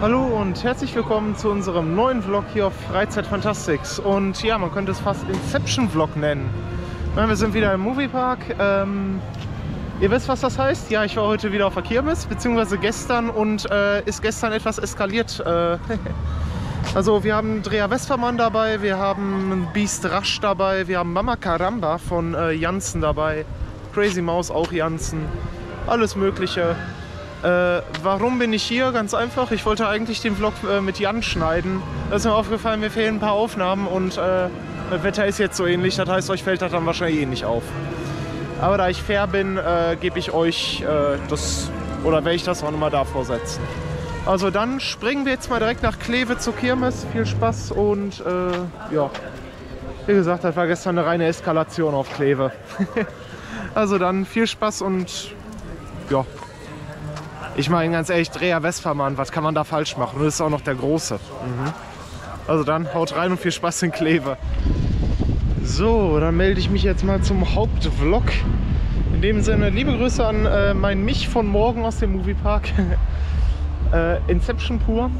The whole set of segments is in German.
Hallo und herzlich willkommen zu unserem neuen Vlog hier auf Freizeit Fantastics. Und ja, man könnte es fast Inception-Vlog nennen. Wir sind wieder im Moviepark. Ihr wisst, was das heißt? Ja, ich war heute wieder auf der Kirmes, beziehungsweise gestern und ist gestern etwas eskaliert. Also wir haben Dreher Westermann dabei, wir haben Beast Rush dabei, wir haben Mama Caramba von Janssen dabei, Crazy Mouse auch Janssen, alles mögliche. Warum bin ich hier? Ganz einfach, ich wollte eigentlich den Vlog mit Jan schneiden. Da ist mir aufgefallen, mir fehlen ein paar Aufnahmen und das Wetter ist jetzt so ähnlich, das heißt, euch fällt das dann wahrscheinlich eh nicht auf. Aber da ich fair bin, gebe ich euch das, oder werde ich das auch nochmal davor setzen. Also dann springen wir jetzt mal direkt nach Kleve zur Kirmes. Viel Spaß und ja, wie gesagt, das war gestern eine reine Eskalation auf Kleve. Also dann viel Spaß und ja. Ich meine ganz ehrlich, Dreher Westermann, was kann man da falsch machen? Und das ist auch noch der Große. Also dann haut rein und viel Spaß in Kleve. So, dann melde ich mich jetzt mal zum Hauptvlog. In dem Sinne, liebe Grüße an mein Mich von morgen aus dem Moviepark. Inception pur.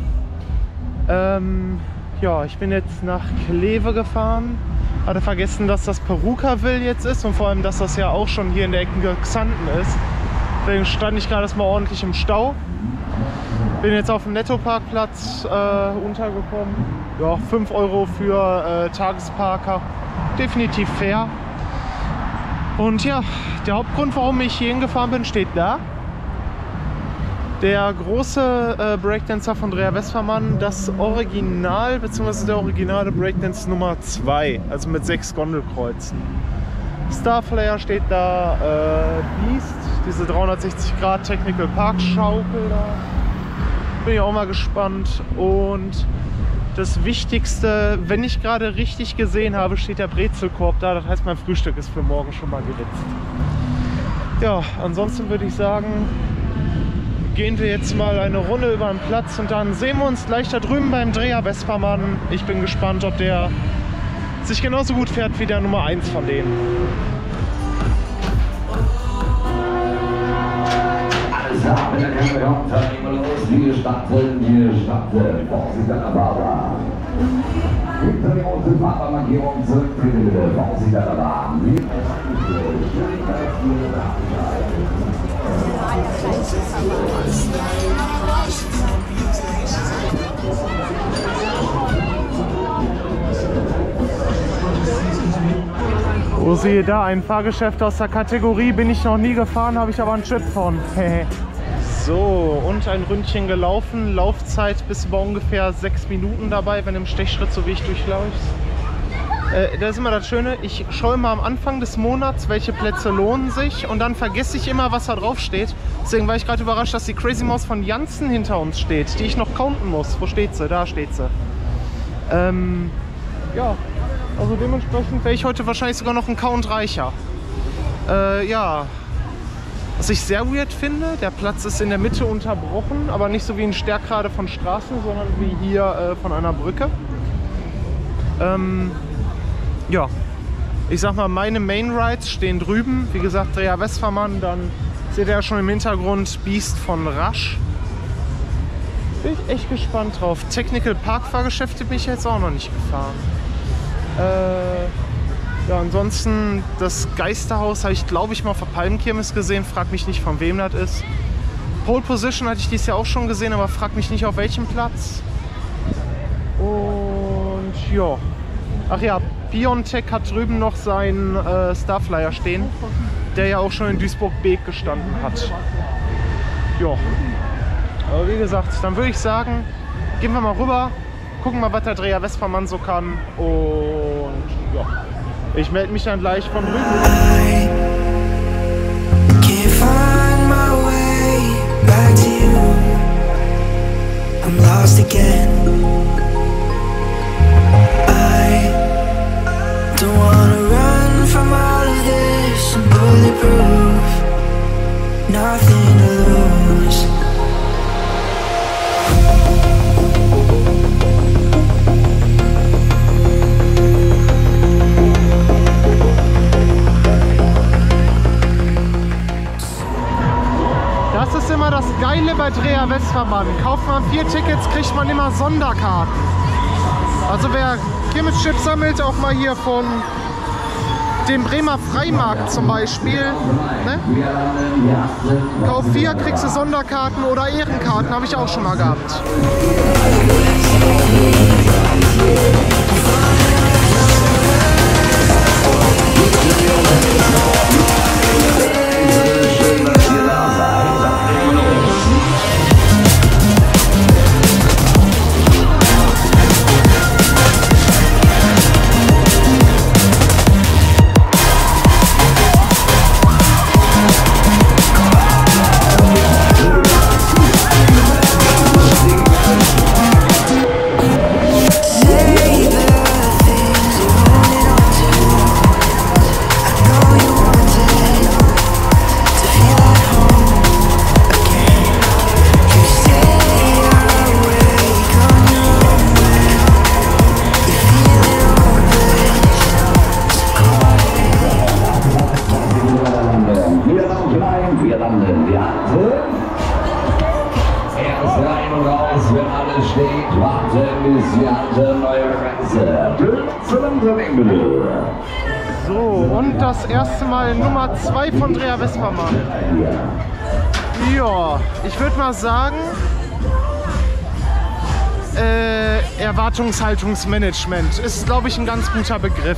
Ja, ich bin jetzt nach Kleve gefahren. Hatte vergessen, dass das Perukaville jetzt ist und vor allem, dass das ja auch schon hier in der Ecke Xanten ist. Deswegen stand ich gerade mal ordentlich im Stau. Bin jetzt auf dem Netto-Parkplatz untergekommen. Ja, 5 Euro für Tagesparker. Definitiv fair. Und ja, der Hauptgrund, warum ich hierhin gefahren bin, steht da. Der große Breakdancer von Dreher Westermann, das Original, beziehungsweise der originale Breakdance Nummer 2, also mit 6 Gondelkreuzen. Starflyer steht da, Beast, diese 360 Grad Technical Park Schaukel da. Bin ich auch mal gespannt. Und das Wichtigste, wenn ich gerade richtig gesehen habe, steht der Brezelkorb da. Das heißt, mein Frühstück ist für morgen schon mal geritzt. Ja, ansonsten würde ich sagen, gehen wir jetzt mal eine Runde über den Platz und dann sehen wir uns gleich da drüben beim Dreher Westermann. Ich bin gespannt, ob der sich genauso gut fährt wie der Nummer 1 von denen. Alles klar, mit der Kamera kommt, dann nehmen wir los. Wir starten, Vorsicht an der Fahrbahn. Hinter die rote Fahrbahnmarkierung zurück, Vorsicht an der Bahn. Oh, siehe da, ein Fahrgeschäft aus der Kategorie bin ich noch nie gefahren, habe ich aber einen Chip von. So, und ein Ründchen gelaufen. Laufzeit bis über ungefähr 6 Minuten dabei, wenn im Stechschritt, so wie ich durchläufst. Das ist immer das Schöne, ich schaue immer am Anfang des Monats, welche Plätze lohnen sich und dann vergesse ich immer, was da drauf steht. Deswegen war ich gerade überrascht, dass die Crazy Mouse von Janssen hinter uns steht, die ich noch counten muss. Wo steht sie? Da steht sie. Ja, also dementsprechend wäre ich heute wahrscheinlich sogar noch einen Count reicher. Ja, was ich sehr weird finde, der Platz ist in der Mitte unterbrochen, aber nicht so wie ein Stärkrade von Straßen, sondern wie hier von einer Brücke. Ja, ich sag mal, meine Main Rides stehen drüben. Wie gesagt, Dreher Westermann, dann seht ihr ja schon im Hintergrund Beast von Rush. Bin ich echt gespannt drauf. Technical Park Fahrgeschäfte bin ich jetzt auch noch nicht gefahren. Ja, ansonsten das Geisterhaus habe ich, glaube ich, mal auf der Palmenkirmes gesehen. Frag mich nicht, von wem das ist. Pole Position hatte ich dieses Jahr auch schon gesehen, aber frag mich nicht, auf welchem Platz. Und ja. Ach ja, Biontech hat drüben noch seinen Starflyer stehen, der ja auch schon in Duisburg-Beek gestanden hat. Ja. Aber wie gesagt, dann würde ich sagen, gehen wir mal rüber, gucken mal, was der Dreher Westermann so kann. Und ja, ich melde mich dann gleich von drüben. Don't wanna run from all of this. I'm bulletproof, nothing to lose. Das ist immer das Geile bei Dreher Dreher Westverband. Kauft man 4 Tickets, kriegt man immer Sonderkarten. Also wer Kirmeschips sammelt, auch mal hier von dem Bremer Freimarkt zum Beispiel, ne? Kauf 4, kriegst du Sonderkarten oder Ehrenkarten, habe ich auch schon mal gehabt. So, und das erste Mal Nummer 2 von Dreher Westverband. Ja, ich würde mal sagen, Erwartungshaltungsmanagement ist, glaube ich, ein ganz guter Begriff.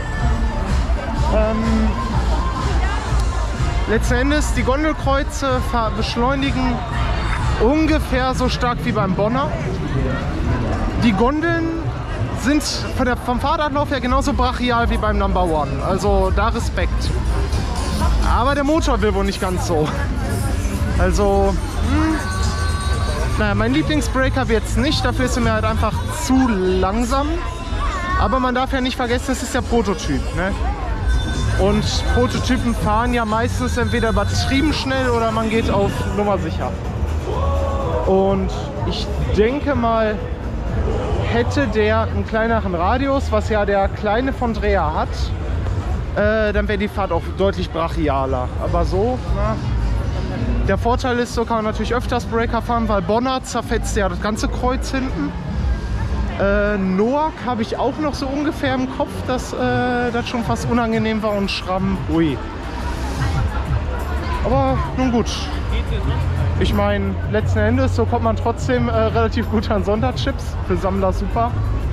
Letzten Endes, die Gondelkreuze beschleunigen ungefähr so stark wie beim Bonner. Die Gondeln sind vom Fahrradlauf her genauso brachial wie beim Number One. Also da Respekt. Aber der Motor will wohl nicht ganz so. Also, naja, mein Lieblingsbreaker wird es nicht. Dafür ist er mir halt einfach zu langsam. Aber man darf ja nicht vergessen, es ist der Prototyp, ne? Und Prototypen fahren ja meistens entweder übertrieben schnell oder man geht auf Nummer sicher. Und ich denke mal, hätte der einen kleineren Radius, was ja der kleine von Dreher hat, dann wäre die Fahrt auch deutlich brachialer. Aber so, na, der Vorteil ist, so kann man natürlich öfters Breaker fahren, weil Bonner zerfetzt ja das ganze Kreuz hinten. Noack habe ich auch noch so ungefähr im Kopf, dass das schon fast unangenehm war und Schramm, ui. Aber nun gut. Ich meine, letzten Endes, so kommt man trotzdem relativ gut an Sonderchips. Für Sammler super.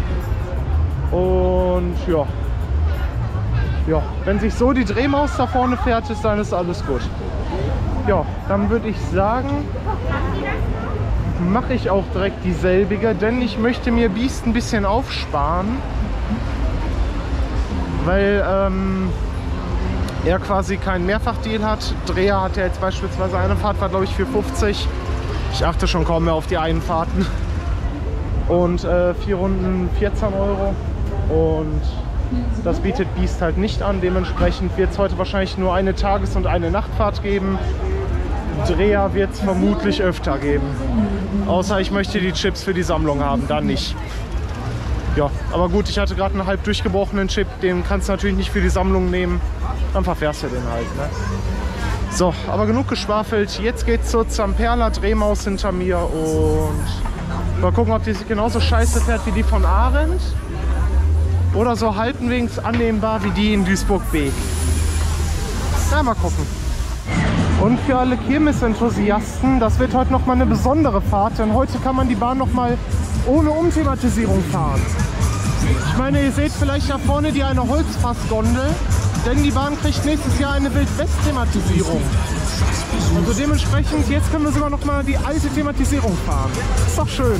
Und ja. Ja, wenn sich so die Drehmaus da vorne fährt, ist, dann ist alles gut. Ja, dann würde ich sagen, mache ich auch direkt dieselbige, denn ich möchte mir Beast ein bisschen aufsparen, weil er quasi keinen Mehrfachdeal hat. Dreher hat ja jetzt beispielsweise eine Fahrt, war glaube ich für 50. Ich achte schon kaum mehr auf die Einfahrten. Und 4 Runden 14 Euro. Und das bietet Beast halt nicht an. Dementsprechend wird es heute wahrscheinlich nur eine Tages- und eine Nachtfahrt geben. Dreher wird es vermutlich öfter geben. Außer ich möchte die Chips für die Sammlung haben, dann nicht. Ja, aber gut, ich hatte gerade einen halb durchgebrochenen Chip, den kannst du natürlich nicht für die Sammlung nehmen. Dann verfährst du den halt, ne? So, aber genug geschwafelt. Jetzt geht's zur Zamperla Drehmaus hinter mir und mal gucken, ob die sich genauso scheiße fährt wie die von Arendt oder so halbwegs annehmbar wie die in Duisburg B. Na, mal gucken. Und für alle Kirmes-Enthusiasten, das wird heute noch mal eine besondere Fahrt, denn heute kann man die Bahn noch mal ohne Umthematisierung fahren. Ich meine, ihr seht vielleicht da vorne die eine Holzfassgondel, denn die Bahn kriegt nächstes Jahr eine Wild-West-Thematisierung. Also dementsprechend, jetzt können wir sogar noch mal die alte Thematisierung fahren. Ist doch schön.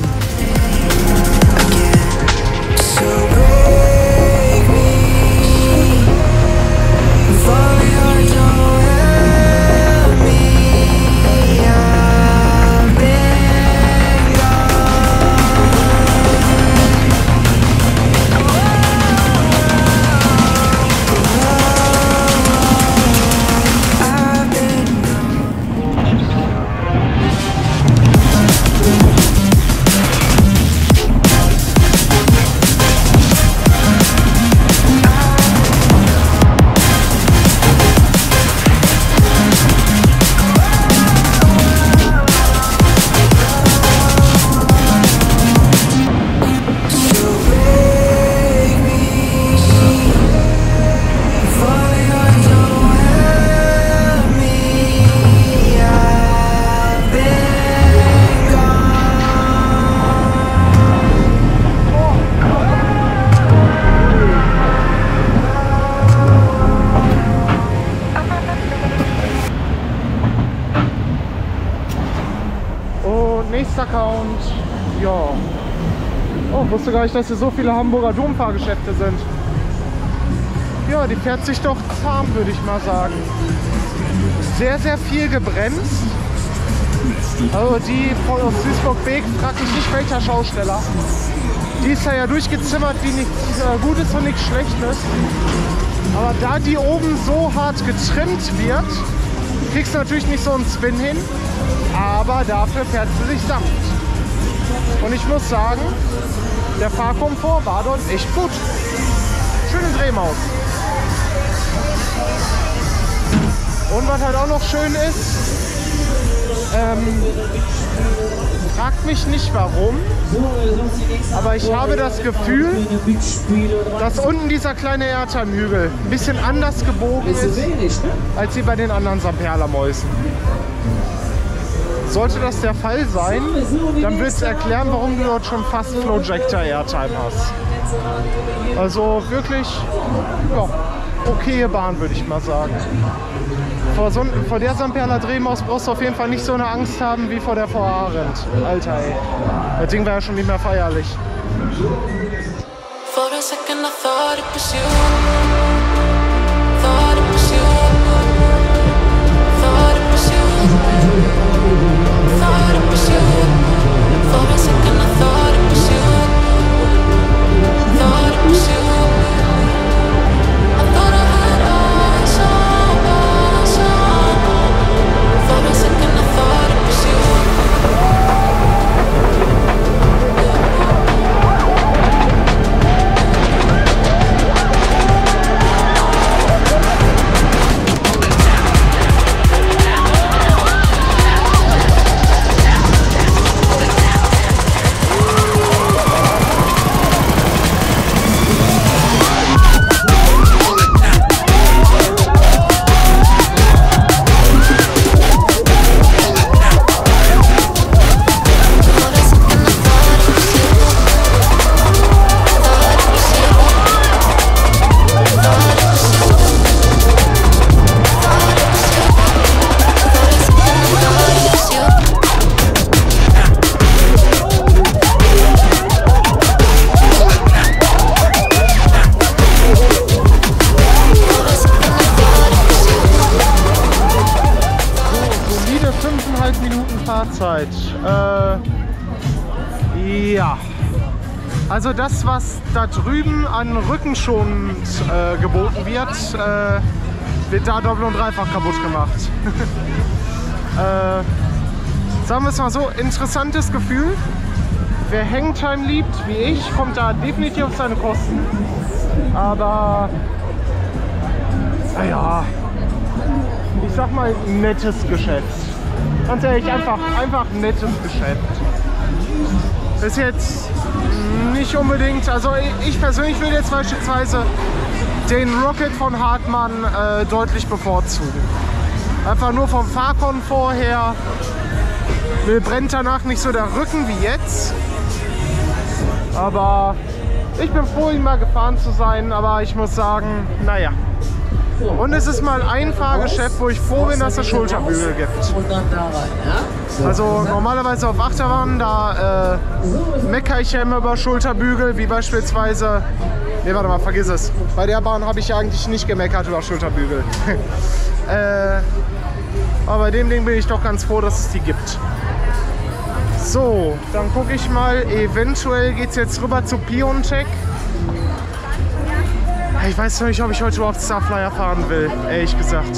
Ja. Oh, wusste gar nicht, dass hier so viele Hamburger Domfahrgeschäfte sind. Ja, die fährt sich doch zahm, würde ich mal sagen. Sehr, sehr viel gebremst. Also die von aus Duisburg-Beek, frag mich nicht welcher Schausteller. Die ist ja durchgezimmert, wie nichts Gutes und nichts Schlechtes. Aber da die oben so hart getrimmt wird, kriegst du natürlich nicht so einen Spin hin. Aber dafür fährt sie sich sanft. Und ich muss sagen, der Fahrkomfort war dort echt gut. Schöne Drehmaus. Und was halt auch noch schön ist, fragt mich nicht warum, aber ich habe das Gefühl, dass unten dieser kleine Airtime-Hügel ein bisschen anders gebogen ist, als wie bei den anderen Samperla-Mäusen. Sollte das der Fall sein, dann wird es erklären, warum du dort schon fast Flowjector Airtime hast. Also wirklich, ja, okaye Bahn, würde ich mal sagen. Vor der Samperla Drehmaus brauchst du auf jeden Fall nicht so eine Angst haben wie vor der VA Rind. Alter, ey. Das Ding war ja schon nicht mehr feierlich. For a second I thought it was you. Thought it was you. Thought it was you. Thought it was you. For a second I thought it was you. Thought it was you. I thought I had eyes on. For a second I thought it was you. Fahrzeit. Ja. Also das, was da drüben an rückenschonend geboten wird, wird da doppelt und dreifach kaputt gemacht. Sagen wir es mal so, interessantes Gefühl. Wer Hangtime liebt, wie ich, kommt da definitiv auf seine Kosten. Aber naja, ich sag mal, nettes Geschäft. Ganz ehrlich, einfach nettes Geschäft. Ist jetzt nicht unbedingt, also ich persönlich würde jetzt beispielsweise den Rocket von Hartmann deutlich bevorzugen. Einfach nur vom Fahrkomfort her. Mir brennt danach nicht so der Rücken wie jetzt. Aber ich bin froh, ihn mal gefahren zu sein, aber ich muss sagen, naja. Und es ist mal ein Fahrgeschäft, wo ich froh bin, dass es Schulterbügel gibt. Also normalerweise auf Achterbahnen, da meckere ich ja immer über Schulterbügel, wie beispielsweise... Ne, warte mal, vergiss es. Bei der Bahn habe ich eigentlich nicht gemeckert über Schulterbügel. Aber bei dem Ding bin ich doch ganz froh, dass es die gibt. So, dann gucke ich mal. Eventuell geht es jetzt rüber zu Piontech. Ich weiß noch nicht, ob ich heute überhaupt Starflyer fahren will, ehrlich gesagt.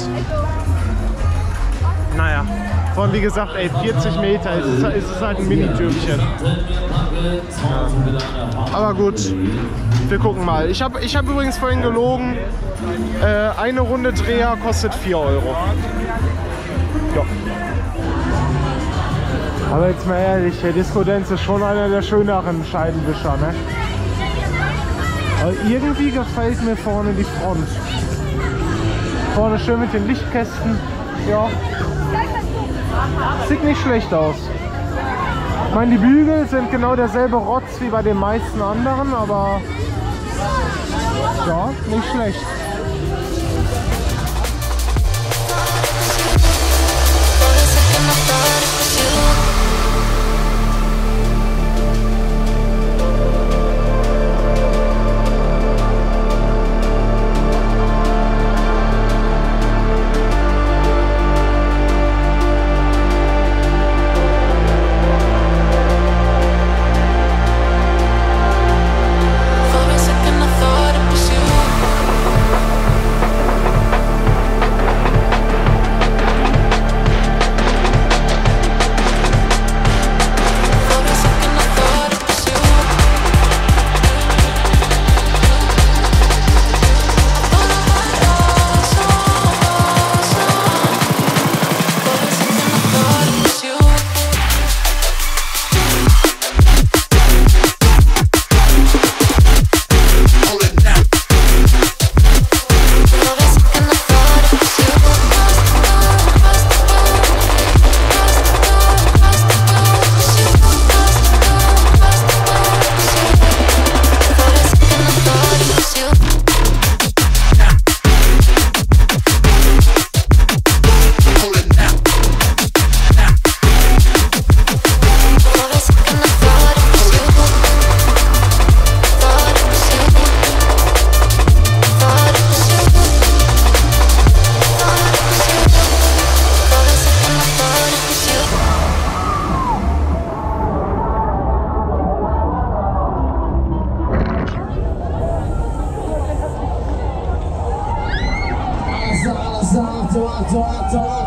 Naja, vor allem wie gesagt, ey, 40 Meter, es ist halt ein Mini-Türmchen. Ja. Aber gut, wir gucken mal. Ich hab übrigens vorhin gelogen, eine Runde Dreher kostet 4 €. Ja. Aber jetzt mal ehrlich, der Disco Dance ist schon einer der schöneren Scheibenwischer, ne? Aber irgendwie gefällt mir vorne die Front. Vorne schön mit den Lichtkästen. Ja. Sieht nicht schlecht aus. Ich meine, die Bügel sind genau derselbe Rotz wie bei den meisten anderen, aber ja, nicht schlecht.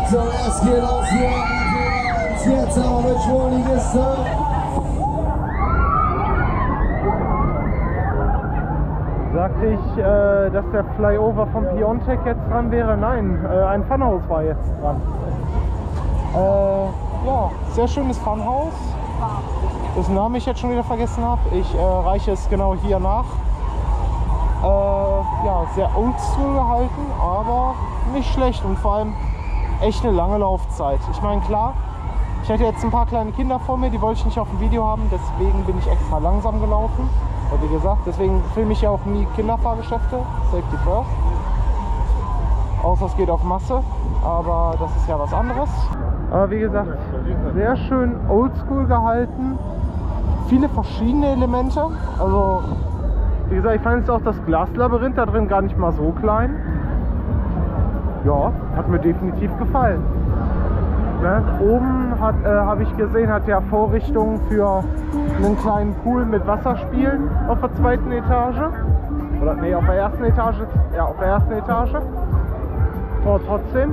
So, es geht los hier. Jetzt aber mit Schwuligisten. Sagte ich, dass der Flyover vom Piontek jetzt dran wäre? Nein, ein Funhaus war jetzt dran. Ja, sehr schönes Funhaus. Dessen Namen ich jetzt schon wieder vergessen habe. Ich reiche es genau hier nach. Ja, sehr oldschool gehalten, aber nicht schlecht und vor allem echt eine lange Laufzeit. Ich meine, klar, ich hatte jetzt ein paar kleine Kinder vor mir, die wollte ich nicht auf dem Video haben, deswegen bin ich extra langsam gelaufen. Und wie gesagt, deswegen filme ich ja auch nie Kinderfahrgeschäfte, Safety First. Außer es geht auf Masse, aber das ist ja was anderes. Aber wie gesagt, sehr schön oldschool gehalten, viele verschiedene Elemente. Also wie gesagt, ich fand jetzt auch das Glaslabyrinth da drin gar nicht mal so klein. Ja, hat mir definitiv gefallen. Ne? Oben habe ich gesehen, hat der Vorrichtungen für einen kleinen Pool mit Wasserspielen auf der zweiten Etage. Oder nee, auf der ersten Etage. Ja, auf der ersten Etage. Aber trotzdem.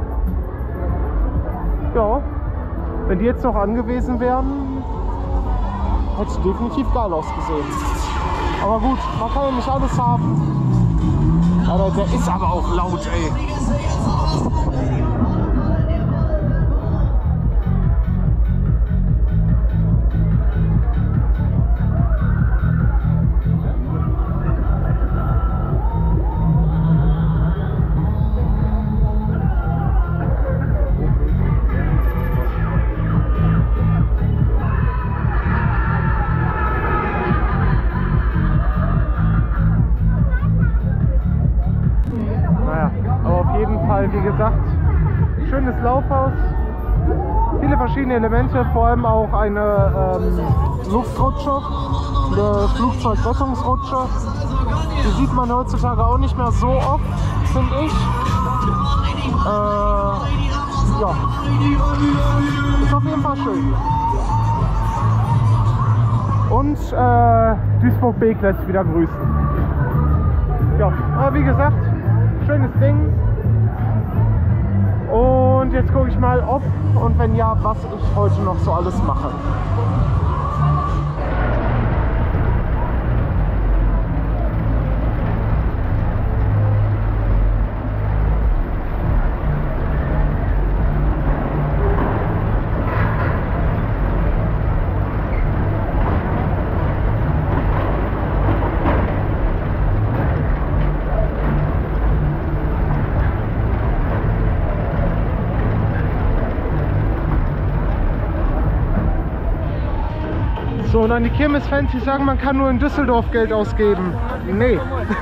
Ja, wenn die jetzt noch angewiesen wären, hätte es definitiv geil ausgesehen. Aber gut, man kann ja nicht alles haben. Aber der ist aber auch laut, ey. Wie gesagt, schönes Laufhaus, viele verschiedene Elemente, vor allem auch eine Luftrutsche, eine Flugzeugrettungsrutsche. Die sieht man heutzutage auch nicht mehr so oft, finde ich. Ja, ist auf jeden Fall schön. Und Duisburg-Beek lässt sich wieder grüßen. Ja, aber wie gesagt, schönes Ding. Und jetzt gucke ich mal, ob und wenn ja, was ich heute noch so alles mache. So, und an die Kirmes-Fans, die sagen, man kann nur in Düsseldorf Geld ausgeben. Nee.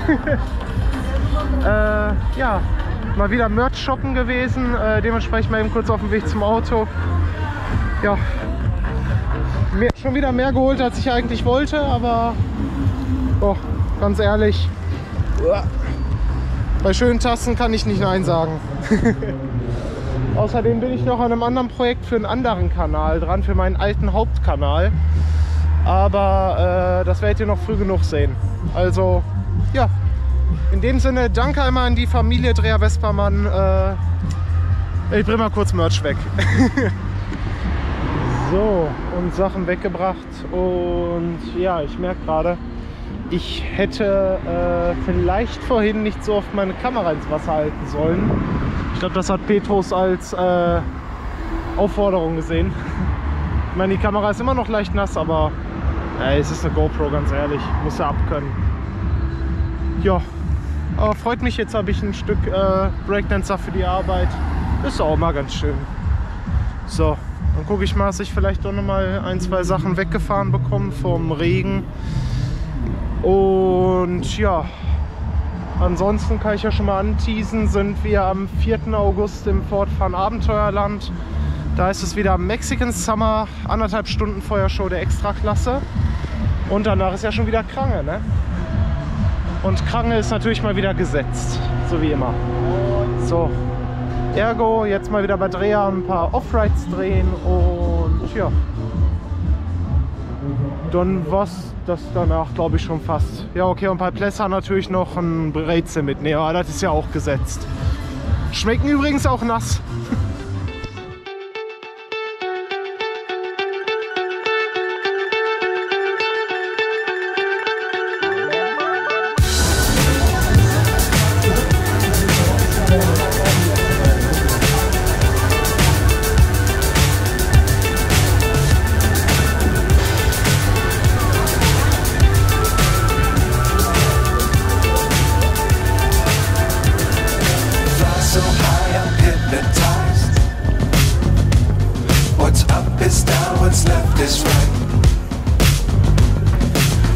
Ja, mal wieder Merch shoppen gewesen. Dementsprechend mal eben kurz auf dem Weg zum Auto. Ja, schon wieder mehr geholt, als ich eigentlich wollte, aber oh, ganz ehrlich, bei schönen Tassen kann ich nicht Nein sagen. Außerdem bin ich noch an einem anderen Projekt für einen anderen Kanal dran, für meinen alten Hauptkanal. Aber das werdet ihr noch früh genug sehen. Also, ja, in dem Sinne, danke einmal an die Familie Dreher-Vespermann. Ich bringe mal kurz Merch weg. So, und Sachen weggebracht. Und ja, ich merke gerade, ich hätte vielleicht vorhin nicht so oft meine Kamera ins Wasser halten sollen. Ich glaube, das hat Petrus als Aufforderung gesehen. Ich meine, die Kamera ist immer noch leicht nass, aber es ist eine GoPro, ganz ehrlich. Muss ja abkönnen. Ja, aber freut mich, jetzt habe ich ein Stück Breakdancer für die Arbeit. Ist auch mal ganz schön. So, dann gucke ich mal, dass ich vielleicht doch noch mal ein, zwei Sachen weggefahren bekomme vom Regen. Und ja, ansonsten kann ich ja schon mal anteasen, sind wir am 4. August im Fortfahren Abenteuerland. Da ist es wieder Mexican Summer, 1,5 Stunden Feuershow der Extraklasse. Und danach ist ja schon wieder Krange, ne? Und Krange ist natürlich mal wieder gesetzt, so wie immer. So, ergo, jetzt mal wieder bei Dreher ein paar Off-Rides drehen und ja. Dann war's das danach, glaube ich, schon fast. Ja, okay, und bei Plesser natürlich noch ein Brezel mitnehmen, aber das ist ja auch gesetzt. Schmecken übrigens auch nass.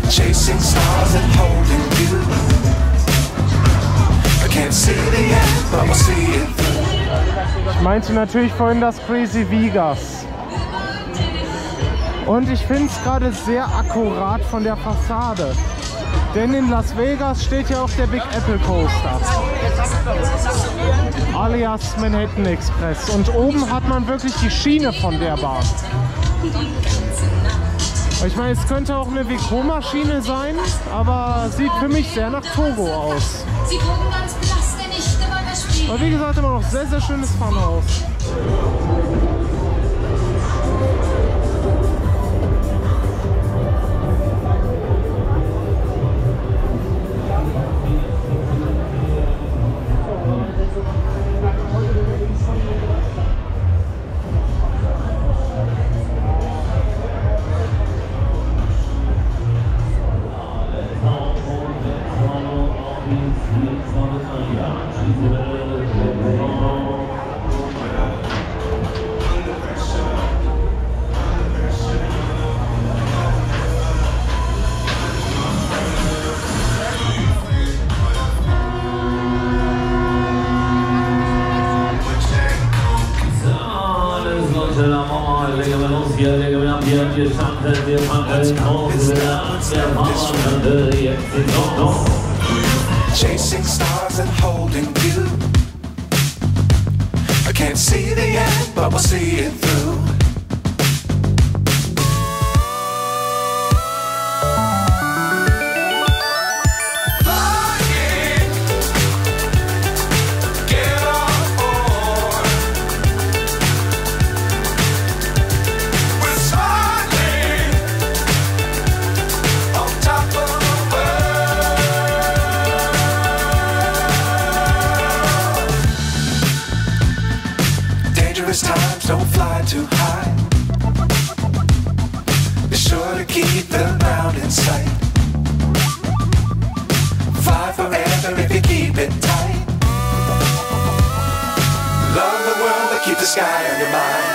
Chasing stars and holding you. I can't see the end, but we'll see it through. Ich meinte natürlich vorhin das Crazy Vegas. Und ich finde es gerade sehr akkurat von der Fassade. Denn in Las Vegas steht ja auch der Big Apple Coaster. Alias Manhattan Express. Und oben hat man wirklich die Schiene von der Bahn. Ich meine, es könnte auch eine Vekoma-Maschine sein, aber sieht für mich sehr nach Togo aus. Aber wie gesagt, immer noch sehr, sehr schönes Funhaus. Chasing stars and holding you. I can't see the end, but we'll see it through. Times don't fly too high. Be sure to keep the ground in sight. Fly forever if you keep it tight. Love the world but keep the sky on your mind.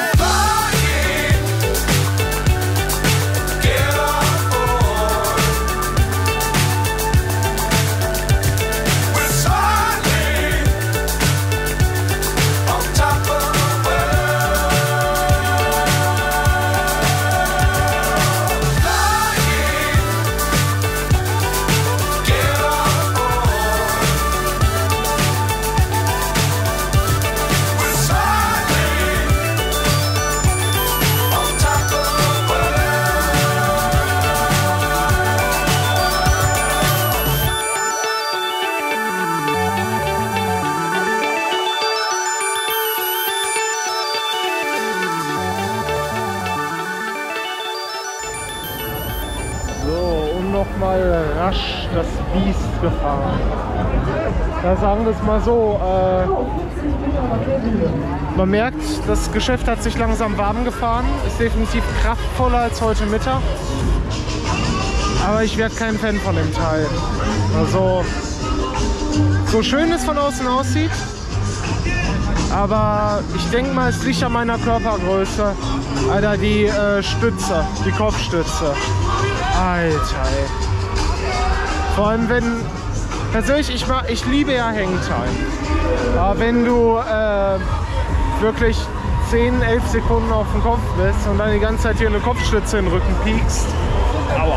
Mal rasch das Biest gefahren. Ja, sagen wir es mal so. Man merkt, das Geschäft hat sich langsam warm gefahren. Ist definitiv kraftvoller als heute Mittag. Aber ich werde kein Fan von dem Teil. Also, so schön es von außen aussieht. Aber ich denke mal, es liegt an meiner Körpergröße. Alter, die Stütze, die Kopfstütze. Alter, ey. Vor allem wenn, persönlich, ich liebe ja Hangtime. Aber wenn du wirklich 10, 11 Sekunden auf dem Kopf bist und dann die ganze Zeit hier eine Kopfstütze in den Rücken piekst, aua.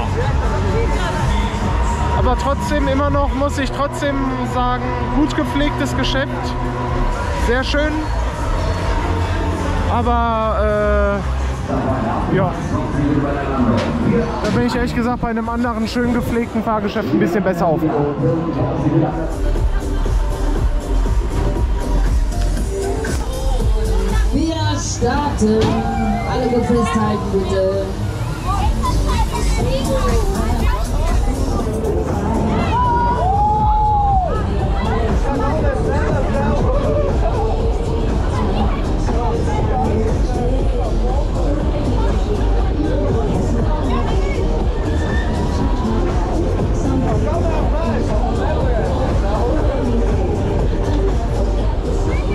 Aber trotzdem, immer noch, muss ich trotzdem sagen, gut gepflegtes Geschäft. Sehr schön. Aber ja, da bin ich ehrlich gesagt bei einem anderen schön gepflegten Fahrgeschäft ein bisschen besser aufgehoben. Wir starten. Alle gut festhalten, bitte.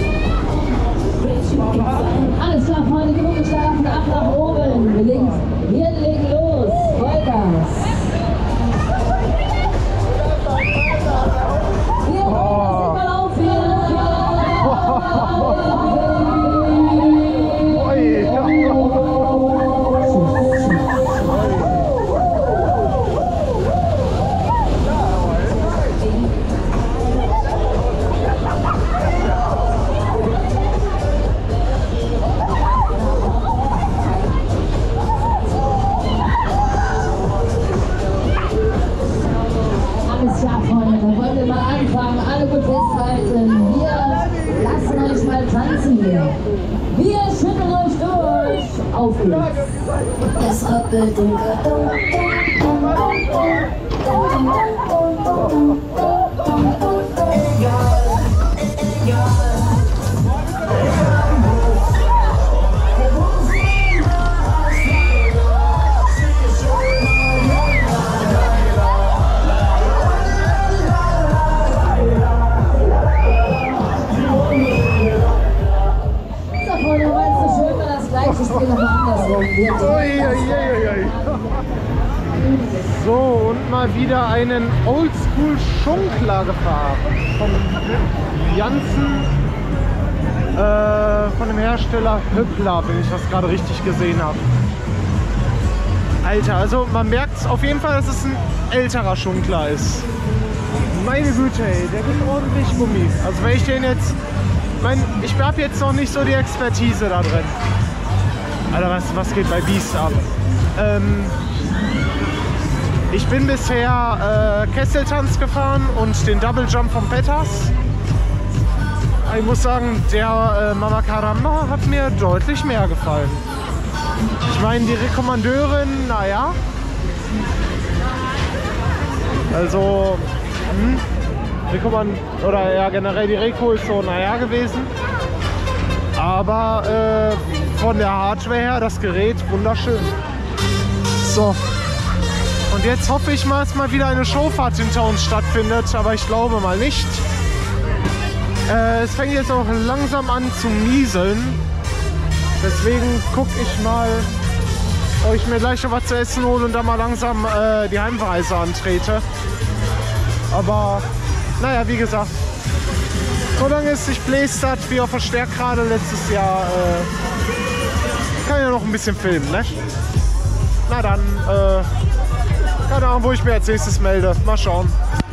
Alles klar, Freunde, genug geschlafen, ab nach oben. Wir legen So, und mal wieder einen Oldschool-Schunkler gefahren. Vom Janssen, von dem Hersteller Höppler, wenn ich das gerade richtig gesehen habe. Alter, also man merkt auf jeden Fall, dass es ein älterer Schunkler ist. Meine Güte, ey, der gibt ordentlich Gummi. Also wenn ich den jetzt... Ich habe jetzt noch nicht so die Expertise da drin. Alter, was geht bei Beast ab? Ich bin bisher Kesseltanz gefahren und den Double Jump von Pettas. Ich muss sagen, der Mama Caramba hat mir deutlich mehr gefallen. Ich meine, die Rekommandeurin, naja. Also, oder ja, generell die Reco ist so naja gewesen. Aber von der Hardware her, das Gerät, wunderschön. So. Und jetzt hoffe ich mal, dass mal wieder eine Showfahrt hinter uns stattfindet, aber ich glaube mal nicht. Es fängt jetzt auch langsam an zu nieseln. Deswegen gucke ich mal, ob ich mir gleich noch was zu essen hole und dann mal langsam die Heimreise antrete. Aber naja, wie gesagt, solange es sich bläst hat, wie auf der Stärkrade letztes Jahr, kann ich ja noch ein bisschen filmen, ne? Na dann, keine Ahnung, wo ich mir als nächstes melde. Mal schauen.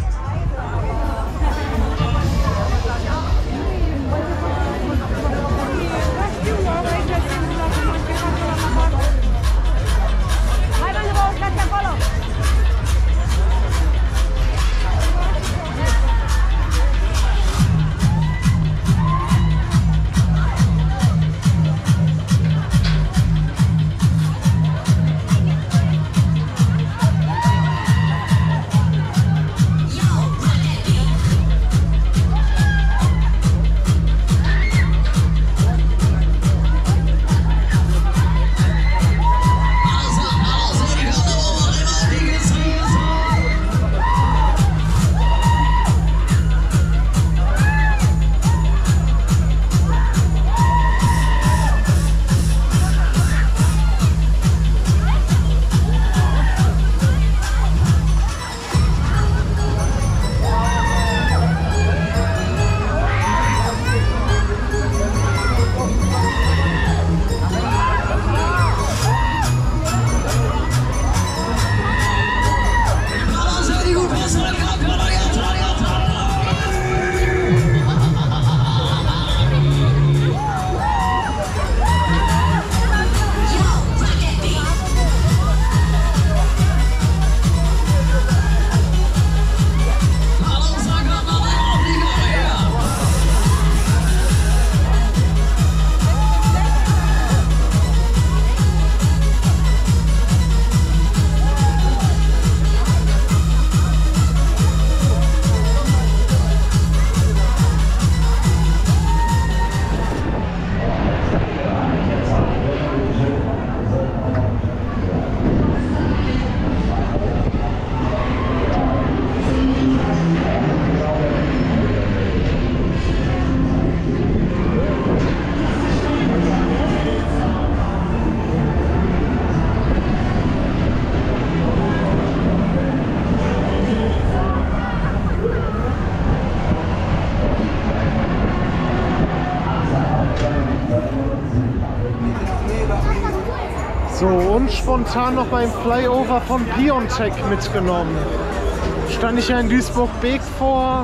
So, und spontan noch beim Flyover von Piontech mitgenommen. Stand ich ja in Duisburg-Beek vor.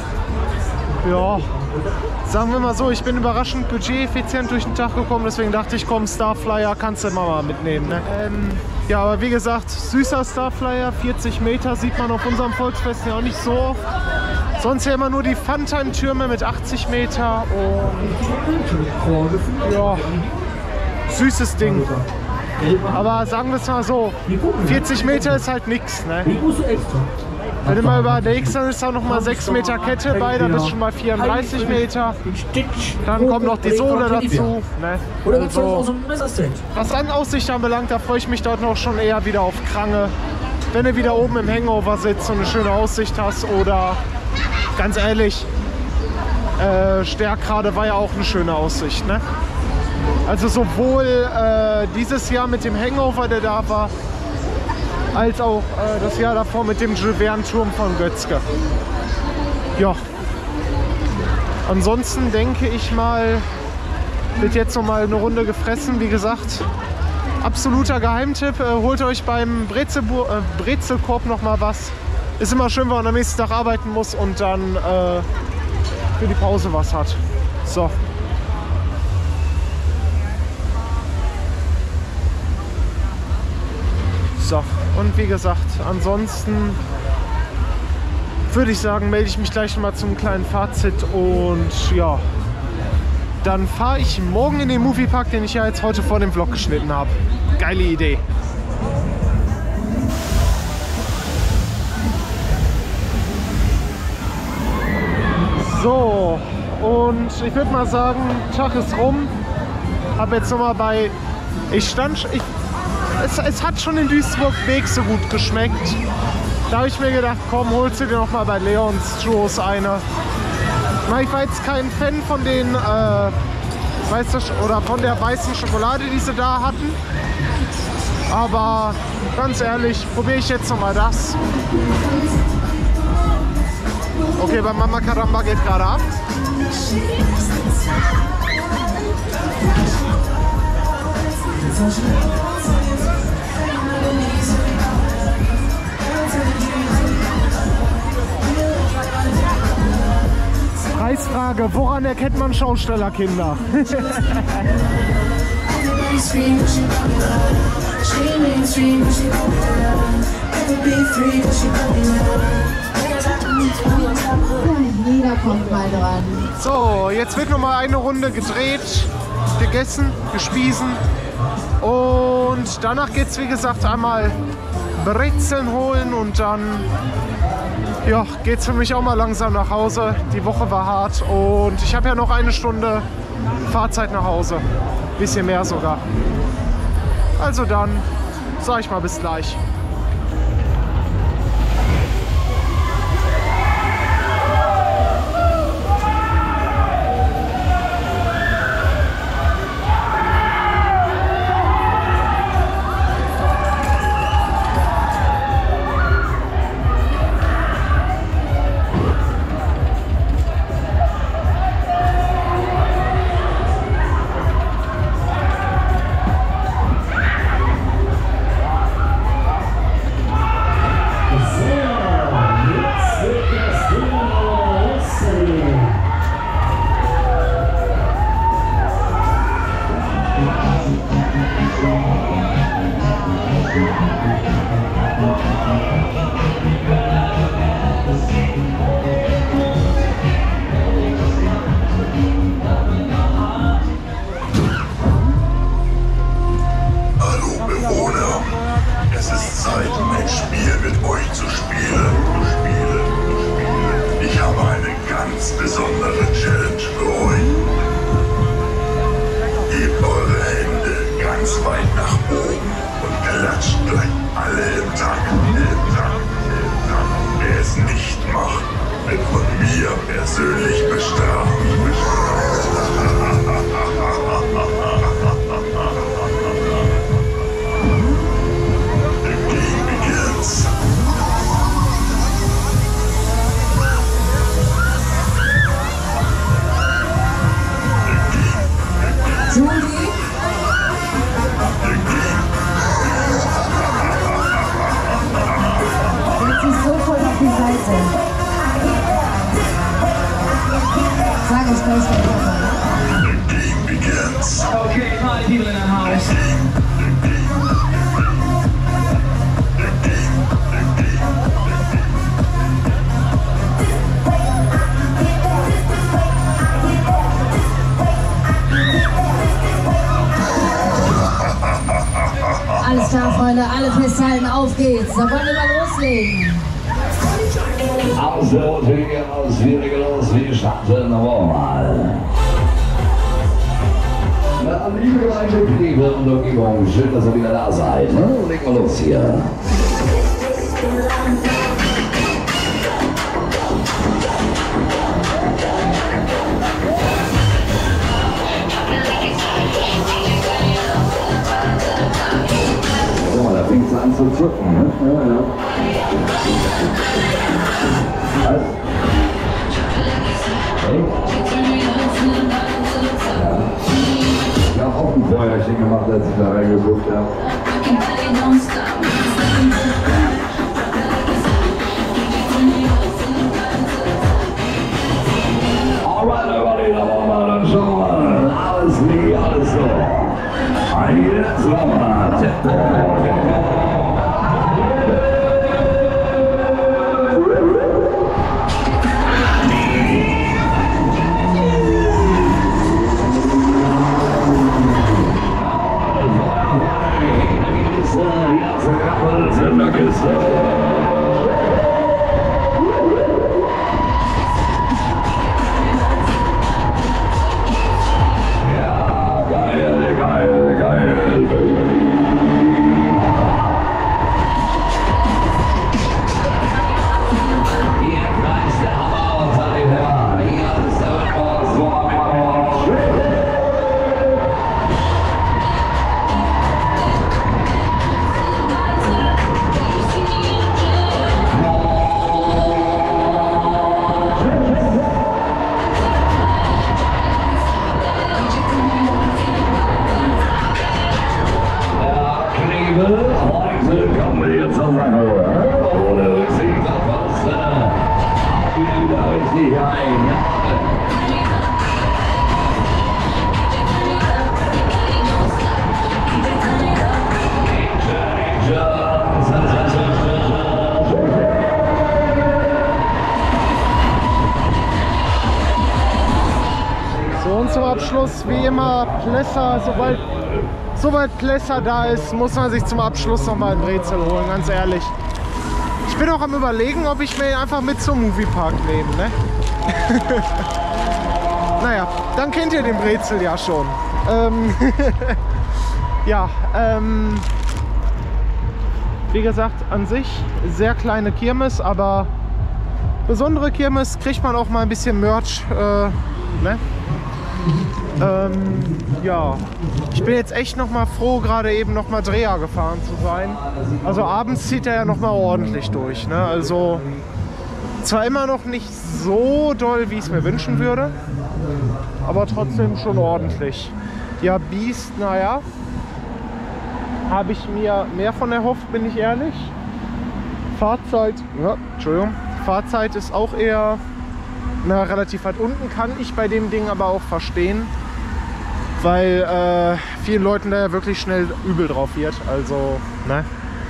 Ja, sagen wir mal so, ich bin überraschend budgeteffizient durch den Tag gekommen, deswegen dachte ich, komm, Starflyer kannst du mal mitnehmen. Ne? Ja, aber wie gesagt, süßer Starflyer, 40 Meter, sieht man auf unserem Volksfest ja auch nicht so oft. Sonst ja immer nur die Funtime-Türme mit 80 Meter und ja, süßes Ding. Aber sagen wir es mal so, 40 Meter ist halt nix, ne? Wenn du mal überlegst, dann ist da noch mal 6 Meter Kette bei, dann bist du schon mal 34 Meter. Dann kommt noch die Sohle dazu. Ne? Also, was an Aussicht anbelangt, da freue ich mich dort noch schon eher wieder auf Krange. Wenn du wieder oben im Hangover sitzt und eine schöne Aussicht hast oder, ganz ehrlich, Stärkrade war ja auch eine schöne Aussicht. Ne? Also sowohl dieses Jahr mit dem Hangover, der da war, als auch das Jahr davor mit dem Jules Verne-Turm von Götzke. Ja. Ansonsten denke ich mal, wird jetzt noch mal eine Runde gefressen. Wie gesagt, absoluter Geheimtipp. Holt euch beim Brezelkorb noch mal was. Ist immer schön, wenn man am nächsten Tag arbeiten muss und dann für die Pause was hat. So. So, und wie gesagt, ansonsten würde ich sagen, melde ich mich gleich noch mal zum kleinen Fazit und ja, dann fahre ich morgen in den Moviepark, den ich ja jetzt heute vor dem Vlog geschnitten habe. Geile Idee. So, und ich würde mal sagen, Tag ist rum. Habe jetzt noch mal bei... Es hat schon in Duisburg Weg so gut geschmeckt. Da habe ich mir gedacht, komm, holst du dir noch mal bei Leons Churros eine. Ich war jetzt kein Fan von den, oder von der weißen Schokolade, die sie da hatten. Aber ganz ehrlich, probiere ich jetzt noch mal das. Okay, bei Mama Caramba geht gerade ab. Preisfrage, woran erkennt man Schaustellerkinder? Jeder kommt mal dran. So, jetzt wird noch mal eine Runde gedreht, gegessen, gespiesen und danach geht es wie gesagt einmal Brezeln holen und dann ja, geht es für mich auch mal langsam nach Hause. Die Woche war hart und ich habe ja noch eine Stunde Fahrzeit nach Hause, bisschen mehr sogar. Also dann sage ich mal bis gleich. Okay, party people in the house. Freunde, alle festhalten, auf geht's. Da wollen wir mal loslegen. Aus der Route gehen aus, wir legen los, wir starten nochmal. Liebe Gemeindebetriebe und Umgebung, schön, dass ihr wieder da seid. Legen wir los hier. Guck mal, da fängt es an zu zucken, ne? Ja. Was? Hey? Ja. Ich habe auch ein Feuerchen gemacht, als ich da reingeguckt habe. Alright, everybody, da wollen wir dann schon mal. Alles wie, alles so. Jetzt nochmal. So, und zum Abschluss, wie immer, Plesser, sobald Plesser da ist, muss man sich zum Abschluss nochmal ein Brezel holen, ganz ehrlich. Ich bin auch am Überlegen, ob ich mir einfach mit zum Moviepark nehme, ne? Naja, dann kennt ihr den Brezel ja schon. Ja, wie gesagt, an sich sehr kleine Kirmes, aber besondere Kirmes kriegt man auch mal ein bisschen Merch, ne? Ja, ich bin jetzt echt noch mal froh, gerade eben noch mal Dreher gefahren zu sein. Also abends zieht er ja noch mal ordentlich durch, ne? Also zwar immer noch nicht so doll, wie ich es mir wünschen würde, aber trotzdem schon ordentlich. Ja, Beast, naja, habe ich mir mehr von erhofft, bin ich ehrlich. Fahrzeit, ja, Entschuldigung, Fahrzeit ist auch eher relativ weit unten, kann ich bei dem Ding aber auch verstehen, weil vielen Leuten da ja wirklich schnell übel drauf wird, also, ne?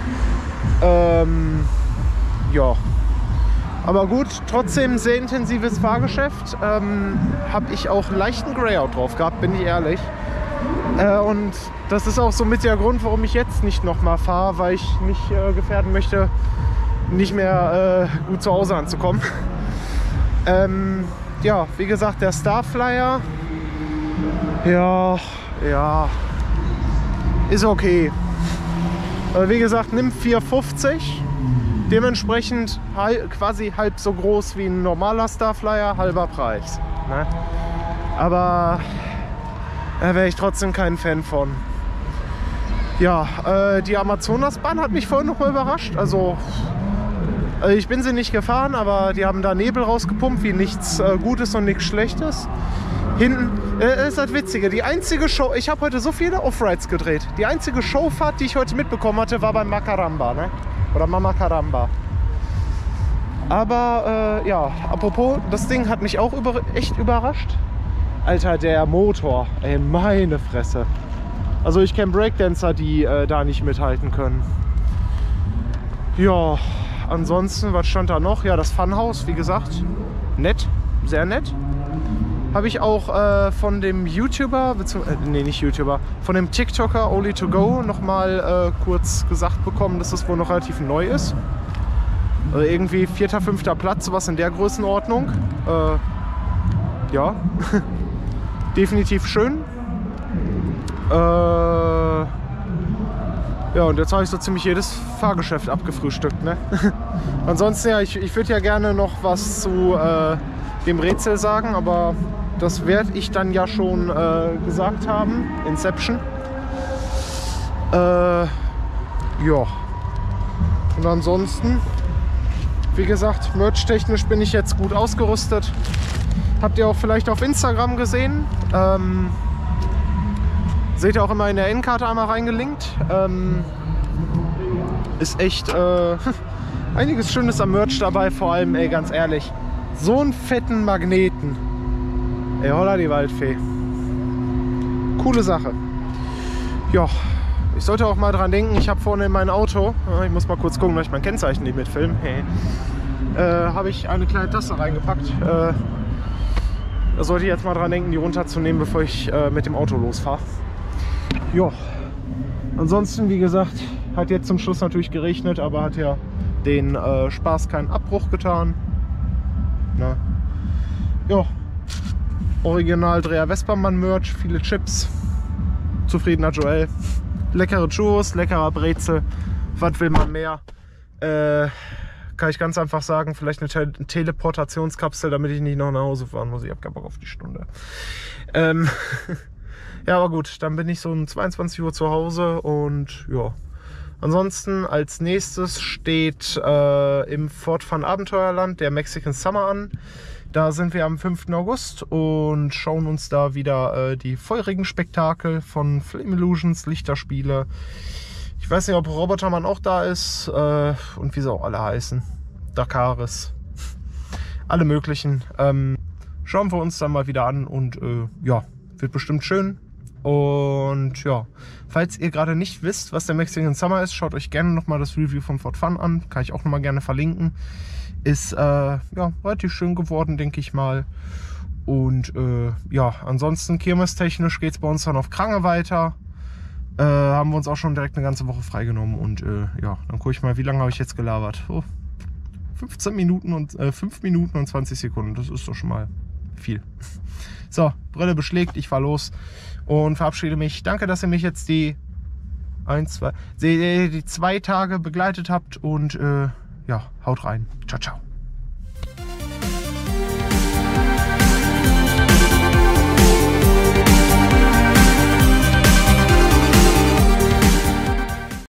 Ja. Aber gut, trotzdem sehr intensives Fahrgeschäft. Habe ich auch einen leichten Greyout drauf gehabt, bin ich ehrlich. Und das ist auch so mit der Grund, warum ich jetzt nicht nochmal fahre, weil ich mich gefährden möchte, nicht mehr gut zu Hause anzukommen. Ja, wie gesagt, der Starflyer, ja, ist okay. Aber wie gesagt, nimmt 4,50, dementsprechend quasi halb so groß wie ein normaler Starflyer, halber Preis, ne? Aber da wäre ich trotzdem kein Fan von. Ja, die Amazonasbahn hat mich vorhin noch mal überrascht. Also ich bin sie nicht gefahren, aber die haben da Nebel rausgepumpt, wie nichts Gutes und nichts Schlechtes. Hinten, ist das Witzige, die einzige Show, ich habe heute so viele Off-Rides gedreht. Die einzige Showfahrt, die ich heute mitbekommen hatte, war beim Macaramba, ne? Oder Mama Caramba. Aber ja, apropos, das Ding hat mich auch echt überrascht. Alter, der Motor, ey, meine Fresse. Also ich kenne Breakdancer, die da nicht mithalten können. Ja, ansonsten, was stand da noch? Ja, das Funhouse, wie gesagt, nett, sehr nett. habe ich auch von dem YouTuber, nee, nicht YouTuber, von dem TikToker Oli2Go nochmal kurz gesagt bekommen, dass das wohl noch relativ neu ist. Also irgendwie 4., 5. Platz, sowas in der Größenordnung. Ja, definitiv schön. Ja, und jetzt habe ich so ziemlich jedes Fahrgeschäft abgefrühstückt, ne? Ansonsten, ja, ich würde ja gerne noch was zu dem Rätsel sagen, aber das werde ich dann ja schon gesagt haben. Inception. Ja. Und ansonsten, wie gesagt, merch-technisch bin ich jetzt gut ausgerüstet. Habt ihr auch vielleicht auf Instagram gesehen. Seht ihr auch immer in der Endkarte einmal reingelinkt. Ist echt einiges Schönes am Merch dabei. Vor allem, ey, ganz ehrlich, so einen fetten Magneten. Ey, holla die Waldfee. Coole Sache. Ja, ich sollte auch mal dran denken, ich habe vorne in mein Auto, ich muss mal kurz gucken, dass ich mein Kennzeichen nicht mitfilme, habe ich eine kleine Tasse reingepackt. Da sollte ich jetzt mal dran denken, die runterzunehmen, bevor ich mit dem Auto losfahre. Ja, ansonsten, wie gesagt, hat jetzt zum Schluss natürlich geregnet, aber hat ja den Spaß keinen Abbruch getan. Na. Ja, Original Dreher Vespermann Merch, viele Chips, zufriedener Joel, leckere Churros, leckerer Brezel, was will man mehr? Kann ich ganz einfach sagen, vielleicht eine Teleportationskapsel, damit ich nicht noch nach Hause fahren muss. Ich habe keinen Bock auf die Stunde. Ja, aber gut, dann bin ich so um 22 Uhr zu Hause und ja. Ansonsten als nächstes steht im Fort Fun Abenteuerland der Mexican Summer an. Da sind wir am 5. August und schauen uns da wieder die feurigen Spektakel von Flame Illusions, Lichterspiele. Ich weiß nicht, ob Robotermann auch da ist und wie sie auch alle heißen. Dakaris. Alle möglichen. Schauen wir uns dann mal wieder an und ja, wird bestimmt schön. Und ja, falls ihr gerade nicht wisst, was der Mexican Summer ist, schaut euch gerne nochmal das Review von Fort Fun an. Kann ich auch nochmal gerne verlinken. Ist ja, relativ schön geworden, denke ich mal. Und ja, ansonsten kirmestechnisch geht es bei uns dann auf Krange weiter. Haben wir uns auch schon direkt eine ganze Woche freigenommen. Und ja, dann gucke ich mal, wie lange habe ich jetzt gelabert. Oh, 5 Minuten und 20 Sekunden. Das ist doch schon mal viel. So, Brille beschlägt, ich fahre los und verabschiede mich. Danke, dass ihr mich jetzt die 2 Tage begleitet habt und ja, haut rein. Ciao, ciao.